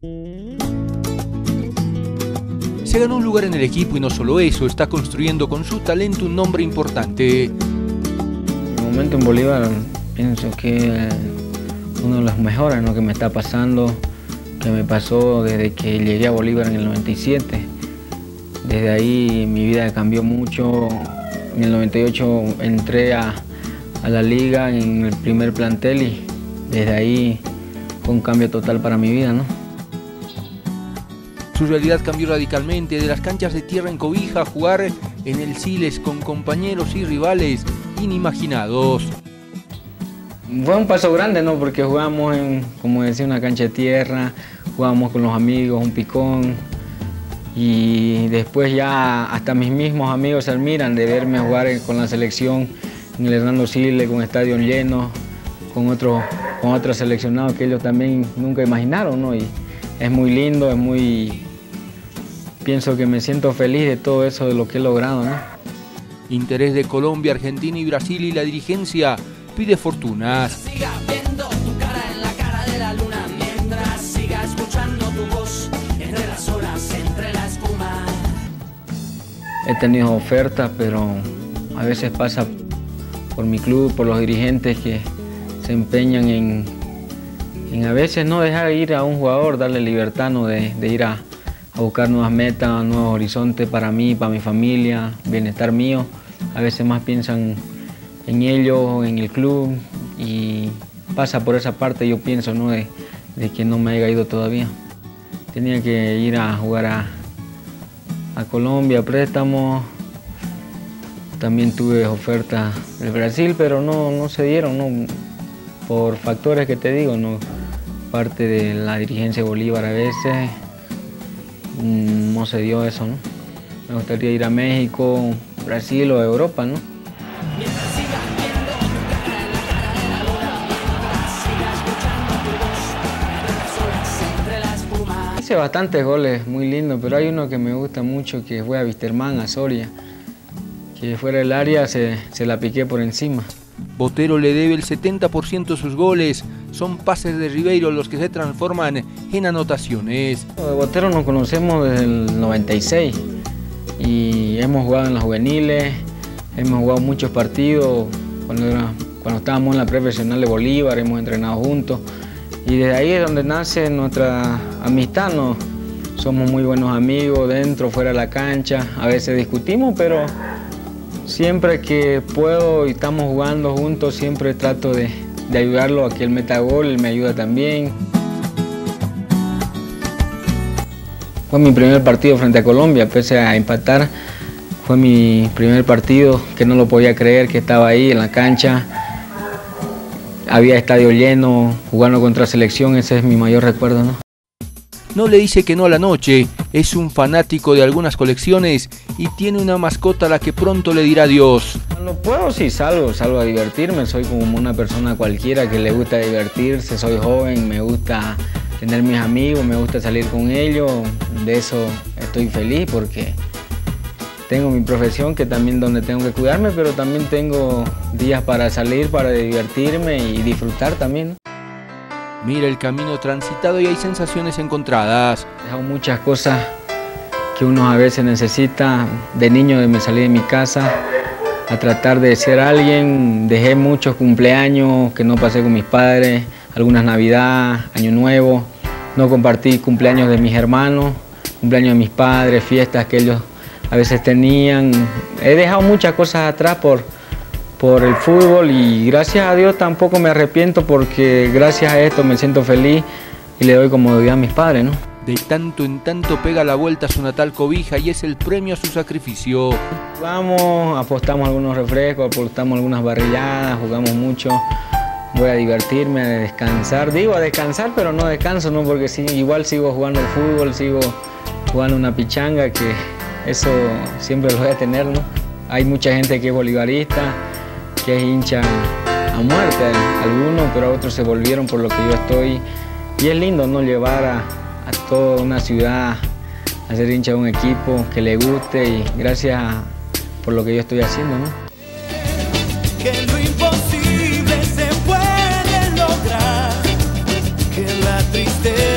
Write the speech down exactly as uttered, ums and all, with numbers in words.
Se ganó un lugar en el equipo y no solo eso, está construyendo con su talento un nombre importante. El momento en Bolívar pienso que uno de los mejores, ¿no?, que me está pasando, que me pasó desde que llegué a Bolívar en el noventa y siete. Desde ahí mi vida cambió mucho. En el noventa y ocho entré a, a la liga en el primer plantel y desde ahí fue un cambio total para mi vida, ¿no? Su realidad cambió radicalmente, de las canchas de tierra en Cobija a jugar en el Siles con compañeros y rivales inimaginados. Fue un paso grande, ¿no?, porque jugamos en, como decía, una cancha de tierra, jugábamos con los amigos, un picón, y después ya hasta mis mismos amigos se admiran de verme jugar con la selección en el Hernando Siles, con estadio lleno, con otros con otros seleccionados que ellos también nunca imaginaron, ¿no? Y es muy lindo, es muy... Pienso que me siento feliz de todo eso, de lo que he logrado, ¿no? Interés de Colombia, Argentina y Brasil, y la dirigencia pide fortunas. Siga viendo tu cara en la cara de la luna, mientras siga escuchando tu voz entre las olas, entre la espuma. He tenido ofertas, pero a veces pasa por mi club, por los dirigentes que se empeñan en, en a veces no dejar ir a un jugador, darle libertad, ¿no?, de, de ir a, a buscar nuevas metas, nuevos horizontes para mí, para mi familia, bienestar mío. A veces más piensan en ellos, en el club, y pasa por esa parte, yo pienso, ¿no?, de, de que no me haya ido todavía. Tenía que ir a jugar a, a Colombia, préstamos. También tuve ofertas del Brasil, pero no, no se dieron, ¿no?, por factores que te digo, ¿no?, parte de la dirigencia de Bolívar a veces no se dio eso, ¿no? Me gustaría ir a México, Brasil o Europa, ¿no? Hice bastantes goles, muy lindos, pero hay uno que me gusta mucho, que fue a Wisterman, a Soria, que fuera del área se, se la piqué por encima. Botero le debe el setenta por ciento de sus goles, son pases de Ribeiro los que se transforman en anotaciones. De Botero nos conocemos desde el noventa y seis y hemos jugado en las juveniles, hemos jugado muchos partidos cuando, era, cuando estábamos en la profesional de Bolívar, hemos entrenado juntos y desde ahí es donde nace nuestra amistad, ¿no? Somos muy buenos amigos dentro, fuera de la cancha, a veces discutimos, pero siempre que puedo y estamos jugando juntos, siempre trato de, de ayudarlo a que él meta gol, él me ayuda también. Fue mi primer partido frente a Colombia, pese a empatar, fue mi primer partido, que no lo podía creer, que estaba ahí en la cancha. Había estadio lleno, jugando contra selección, ese es mi mayor recuerdo, ¿no? No le dice que no a la noche, es un fanático de algunas colecciones y tiene una mascota a la que pronto le dirá adiós. Cuando puedo sí salgo, salgo a divertirme, soy como una persona cualquiera que le gusta divertirse, soy joven, me gusta tener mis amigos, me gusta salir con ellos, de eso estoy feliz porque tengo mi profesión que también donde tengo que cuidarme, pero también tengo días para salir, para divertirme y disfrutar también. Mira el camino transitado y hay sensaciones encontradas. He dejado muchas cosas que uno a veces necesita. De niño me salí de mi casa a tratar de ser alguien. Dejé muchos cumpleaños que no pasé con mis padres, algunas Navidad, Año Nuevo. No compartí cumpleaños de mis hermanos, cumpleaños de mis padres, fiestas que ellos a veces tenían. He dejado muchas cosas atrás por... por el fútbol y gracias a Dios tampoco me arrepiento porque gracias a esto me siento feliz y le doy comodidad a mis padres, ¿no? De tanto en tanto pega la vuelta a su natal Cobija y es el premio a su sacrificio. Jugamos, apostamos algunos refrescos, apostamos algunas barrilladas, jugamos mucho. Voy a divertirme, a descansar. Digo a descansar, pero no descanso, ¿no? Porque sí, igual sigo jugando al fútbol, sigo jugando una pichanga, que eso siempre lo voy a tener, ¿no? Hay mucha gente que es bolivarista, que es hincha a muerte, algunos, pero otros se volvieron por lo que yo estoy. Y es lindo, ¿no?, llevar a, a toda una ciudad a ser hincha de un equipo que le guste y gracias a, por lo que yo estoy haciendo, ¿no? Que lo imposible se puede lograr, que la tristeza